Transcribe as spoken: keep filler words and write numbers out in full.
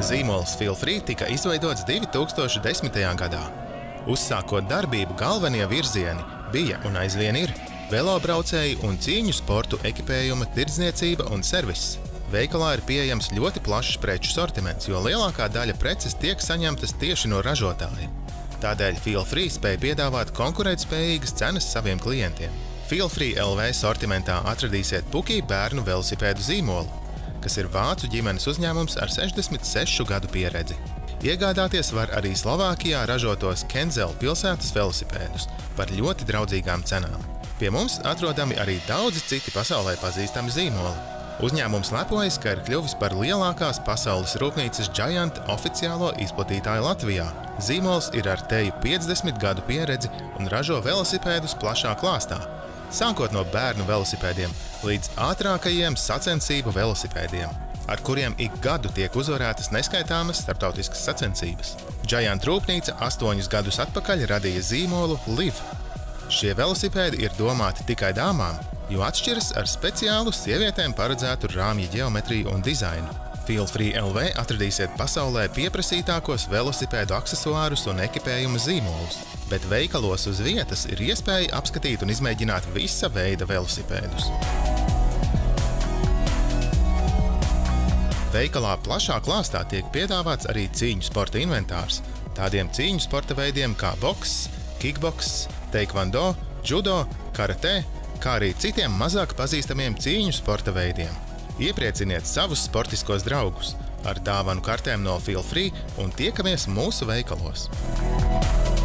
Zīmols Feelfree tika izveidots divi tūkstoši desmitajā gadā. Uzsākot darbību, galvenie virzieni bija un aizvien ir velobraucēju un cīņu sportu ekipējuma tirdzniecība un serviss. Veikalā ir pieejams ļoti plašs preču sortiments, jo lielākā daļa preces tiek saņemtas tieši no ražotāja. Tādēļ Feelfree spēj piedāvāt konkurētspējīgas cenas saviem klientiem. Feelfree L V sortimentā atradīsiet Puki bērnu velosipēdu zīmolu, kas ir vācu ģimenes uzņēmums ar sešdesmit sešu gadu pieredzi. Iegādāties var arī Slovākijā ražotos Kenzel pilsētas velosipēdus par ļoti draudzīgām cenām. Pie mums atrodami arī daudzi citi pasaulē pazīstami zīmoli. Uzņēmums lepojas, ka ir kļuvis par lielākās pasaules rūpnīcas Giant oficiālo izplatītāju Latvijā. Zīmols ir ar teju piecdesmit gadu pieredzi un ražo velosipēdus plašā klāstā, sākot no bērnu velosipēdiem līdz ātrākajiem sacensību velosipēdiem, ar kuriem ik gadu tiek uzvarētas neskaitāmas starptautiskas sacensības. Giant rūpnīca astoņus gadus atpakaļ radīja zīmolu Liv. Šie velosipēdi ir domāti tikai dāmām, jo atšķiras ar speciālu sievietēm paredzētu rāmju ģeometriju un dizainu. Feelfree L V atradīsiet pasaulē pieprasītākos velosipēdu aksesuārus un ekipējuma zīmolus, bet veikalos uz vietas ir iespēja apskatīt un izmēģināt visa veida velosipēdus. Veikalā plašā klāstā tiek piedāvāts arī cīņu sporta inventārs, tādiem cīņu sporta veidiem kā boks, kickboks, taekwondo, judo, karate, kā arī citiem mazāk pazīstamiem cīņu sporta veidiem. Ieprieciniet savus sportiskos draugus ar dāvanu kartēm no Feelfree un tiekamies mūsu veikalos!